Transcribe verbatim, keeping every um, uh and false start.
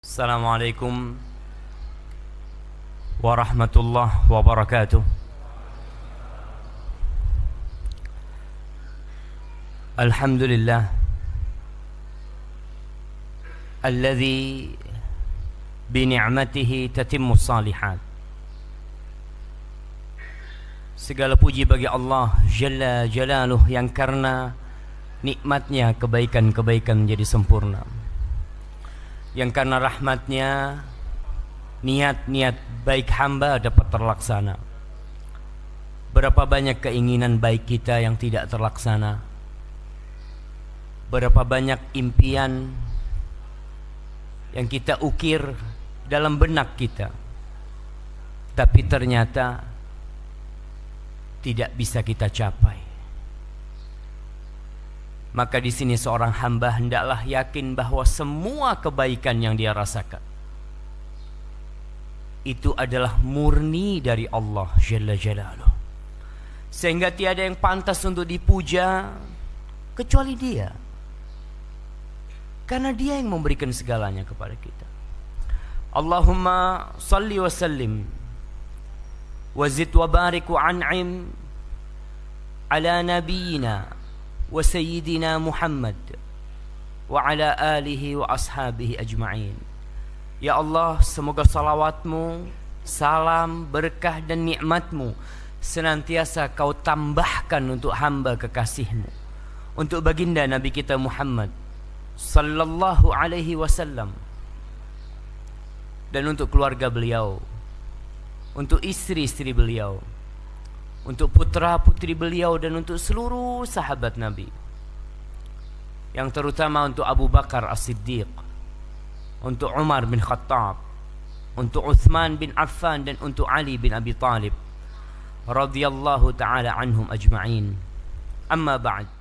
Assalamualaikum warahmatullahi wabarakatuh. Alhamdulillah alladzi bi ni'matihi tatimmu shalihat. Segala puji bagi Allah Jalla Jalaluh yang karena nikmatnya kebaikan-kebaikan menjadi sempurna, yang karena rahmatnya niat-niat baik hamba dapat terlaksana. Berapa banyak keinginan baik kita yang tidak terlaksana, berapa banyak impian yang kita ukir dalam benak kita, tapi ternyata tidak bisa kita capai. Maka di sini seorang hamba hendaklah yakin bahwa semua kebaikan yang dia rasakan itu adalah murni dari Allah Jalla Jalaluh, sehingga tiada yang pantas untuk dipuja kecuali Dia, karena Dia yang memberikan segalanya kepada kita. Allahumma salli wa sallim wa zid wa barik wa an'im ala nabiyyina wa sayyidina Muhammad wa ala alihi wa ashabihi ajma'in. Ya Allah, semoga salawatmu, salam, berkah dan nikmatmu senantiasa kau tambahkan untuk hamba kekasihmu, untuk baginda Nabi kita Muhammad sallallahu alaihi wasallam, dan untuk keluarga beliau, untuk istri-istri beliau, untuk putra-putri beliau, dan untuk seluruh sahabat Nabi, yang terutama untuk Abu Bakar As-Siddiq, untuk Umar bin Khattab, untuk Uthman bin Affan, dan untuk Ali bin Abi Talib radhiyallahu ta'ala anhum ajma'in. Amma ba'd.